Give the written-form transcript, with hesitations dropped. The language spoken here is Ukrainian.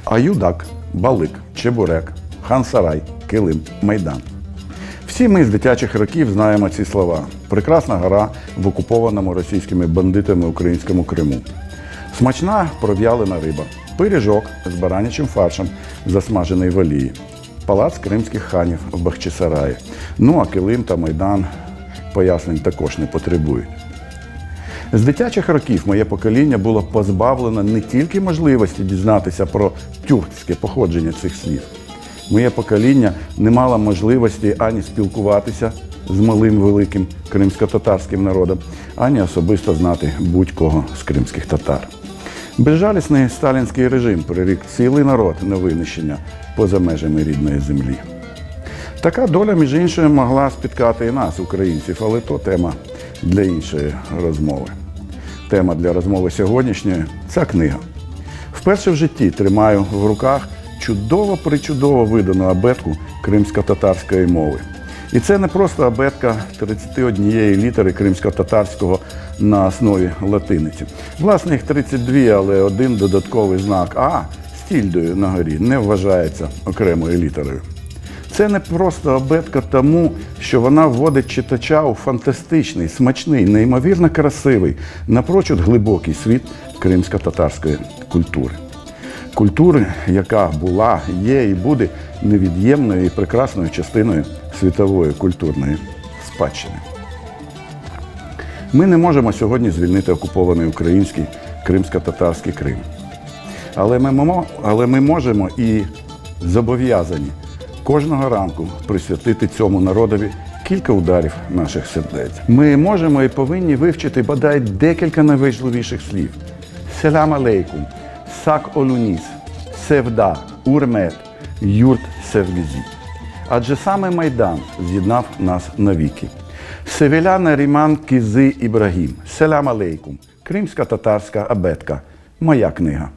Аюдак, Балик, Чебурек, Хан-Сарай, Килим, Майдан. Всі ми з дитячих років знаємо ці слова. Прекрасна гора в окупованому російськими бандитами українському Криму. Смачна пров'ялена риба. Пиріжок з баранячим фаршем, засмажений в олії. Палац кримських ханів в Бахчисараї. Ну а Килим та Майдан пояснень також не потребують. З дитячих років моє покоління було позбавлено не тільки можливості дізнатися про тюркське походження цих слів. Моє покоління не мало можливості ані спілкуватися з малим великим кримсько-татарським народом, ані особисто знати будь-кого з кримських татар. Безжалісний сталінський режим прирік цілий народ на винищення поза межами рідної землі. Така доля, між іншим, могла спіткати і нас, українців, але то тема для іншої розмови. Тема для розмови сьогоднішньої – ця книга. Вперше в житті тримаю в руках чудово-причудово видану абетку кримсько-татарської мови. І це не просто абетка 31 літери кримсько-татарського на основі латиниці. Власне, їх 32, але один додатковий знак «А» з тільдою на горі не вважається окремою літерою. Це не просто абетка тому, що вона вводить читача у фантастичний, смачний, неймовірно красивий, напрочуд глибокий світ кримсько-татарської культури. Культури, яка була, є і буде невід'ємною і прекрасною частиною світової культурної спадщини. Ми не можемо сьогодні звільнити окупований український кримсько-татарський Крим. Але ми можемо і зобов'язані кожного ранку присвятити цьому народові кілька ударів наших сердець. Ми можемо і повинні вивчити бодай декілька найважливіших слів. Селам алейкум, сак олуніс, севда, урмет, юрт севгізі. Адже саме Майдан з'єднав нас навіки. Севеля Наріман Кізи Ібрагім. Селам алейкум. Кримська татарська абетка. Моя книга.